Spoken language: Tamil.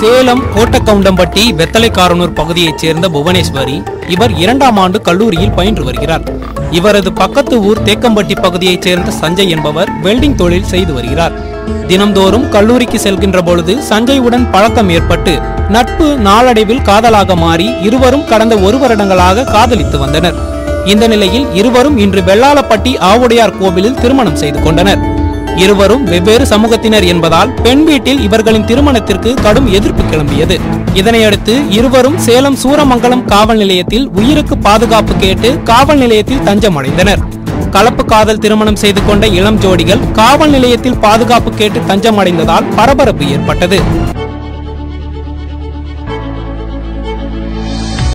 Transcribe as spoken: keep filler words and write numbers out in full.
சேலம் கோட்டக்கவுண்டம்பட்டி வெத்தலைக்காரனூர் பகுதியைச் சேர்ந்த புவனேஸ்வரி. இவர் இரண்டாம் ஆண்டு கல்லூரியில் பயின்று வருகிறார். இவரது பக்கத்து ஊர் தேக்கம்பட்டி பகுதியைச் சேர்ந்த சஞ்சய் என்பவர் வெல்டிங் தொழில் செய்து வருகிறார். தினம்தோறும் கல்லூரிக்கு செல்கின்ற பொழுது சஞ்சயுடன் பழக்கம் ஏற்பட்டு நட்பு நாளடைவில் காதலாக மாறி இருவரும் கடந்த ஒரு வருடங்களாக காதலித்து வந்தனர். இந்த நிலையில் இருவரும் இன்று வெள்ளாளப்பட்டி ஆவுடையார் கோவிலில் திருமணம் செய்து கொண்டனர். இருவரும் வெவ்வேறு சமூகத்தினர் என்பதால் பெண் வீட்டில் இவர்களின் திருமணத்திற்கு கடும் எதிர்ப்பு கிளம்பியது. இதனையடுத்து இருவரும் சேலம் சூரமங்கலம் காவல் நிலையத்தில் உயிருக்கு பாதுகாப்பு கேட்டு காவல் நிலையத்தில் தஞ்சம் அடைந்தனர். கலப்பு காதல் திருமணம் செய்து கொண்ட இளம் ஜோடிகள் காவல் நிலையத்தில் பாதுகாப்பு கேட்டு தஞ்சம் அடைந்ததால் பரபரப்பு ஏற்பட்டது.